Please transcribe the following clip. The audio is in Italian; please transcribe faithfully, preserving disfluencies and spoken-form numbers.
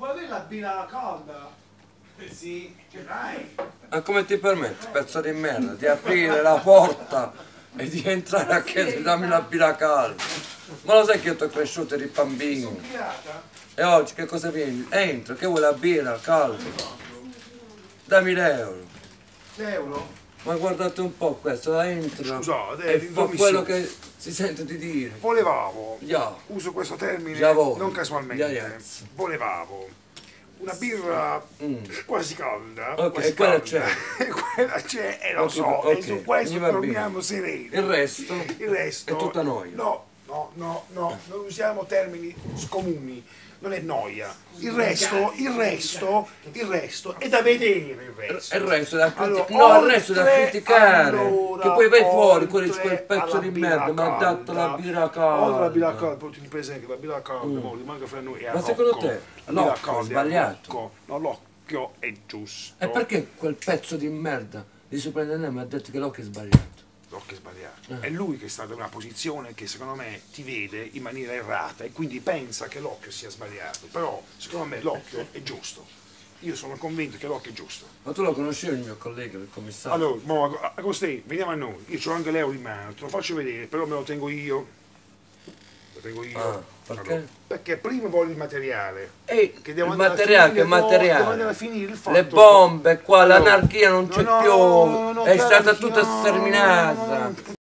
Vuoi avere la birra calda? Eh sì, ce l'hai. Ma come ti permetti, pezzo di merda, di aprire la porta e di entrare a chiedere dammi la birra calda? Ma lo sai che io ti ho cresciuto eri bambino? E oggi che cosa vieni? Entra, che vuoi la birra calda? Dammi l'euro. L'euro? Ma guardate un po' questo, entra Scusate, e fa quello che si sente di dire. Volevamo, Yeah. uso questo termine Yeah, voi. non casualmente, Yeah, yes. volevamo una birra Mm. quasi calda, Ok, quasi e quella calda. c'è. E quella c'è, e lo Ok, so, ok, e su questo mi va bene. dormiamo sereni. Il resto Il resto è tutta noia. No, no, no, no, non usiamo termini scomuni, non è noia. Il resto, il resto, il resto è da vedere il resto. E il resto è da criticare. Allora, No, il resto è da oltre- criticare. allora, che poi vai fuori con oltre quel pezzo alla di birra merda, mi ha dato la calda, birra oltre alla birra calda. calda, poi ti presenti che la birra calda, mo, rimanga fra noi e a Ma secondo Rocco. te La birra l'occhio è calda a sbagliato? Rocco. No, l'occhio è giusto. E perché quel pezzo di merda di soprannome mi ha detto che l'occhio è sbagliato? L'occhio è sbagliato. Eh. È lui che sta in una posizione che secondo me ti vede in maniera errata e quindi pensa che l'occhio sia sbagliato. Però secondo me l'occhio è giusto. Io sono convinto che l'occhio è giusto. Ma tu lo conoscevi il mio collega, il commissario? Allora, mo, Agostini, veniamo a noi. Io ho anche l'euro in mano, te lo faccio vedere, però me lo tengo io. Lo tengo io. Ah, perché? Allora, perché prima voglio il materiale. Ehi, Che devo il andare a materiale, finire, che no, materiale? devo andare a finire il fatto. Le bombe qua, Allora, l'anarchia non no, c'è no, più, no, no, è stata anarchia, tutta no, sterminata. no, no, no.